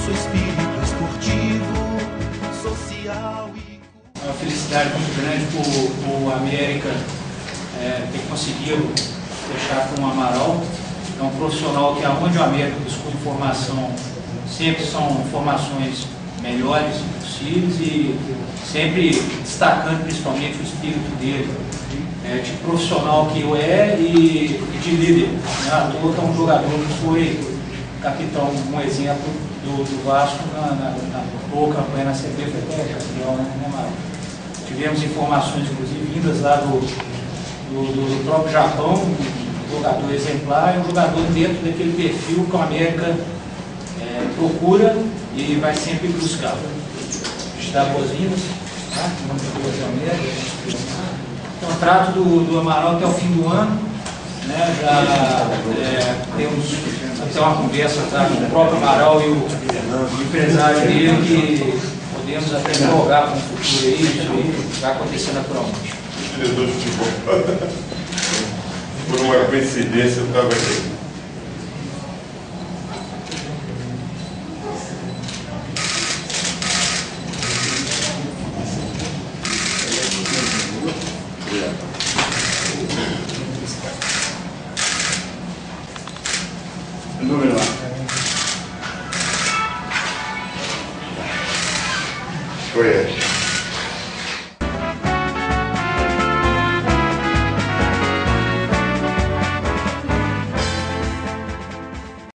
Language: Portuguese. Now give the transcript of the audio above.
nosso espírito esportivo, social e... É uma felicidade muito grande por América ter conseguido fechar com o Amaral. É um profissional que, aonde o América buscou informação, sempre são informações melhores possíveis e sempre destacando principalmente o espírito dele, de profissional que e de líder. Né? À toa que é um jogador que foi capitão, um exemplo do Vasco na boa campanha na CB, foi até campeão, né, Mário? Tivemos informações, inclusive, vindas lá do próprio Japão, um jogador exemplar, um jogador dentro daquele perfil que a América procura e vai sempre buscar. A gente dá boas-vindas, tá? Contrato do Amaral até o fim do ano, né? Já temos até uma conversa, tá, com o próprio Amaral e o empresário dele, que podemos até prorrogar com o futuro aí, isso aí vai acontecer naturalmente. Diretor de futebol. Por uma coincidência, eu estava aqui. Número lá. Foi ele.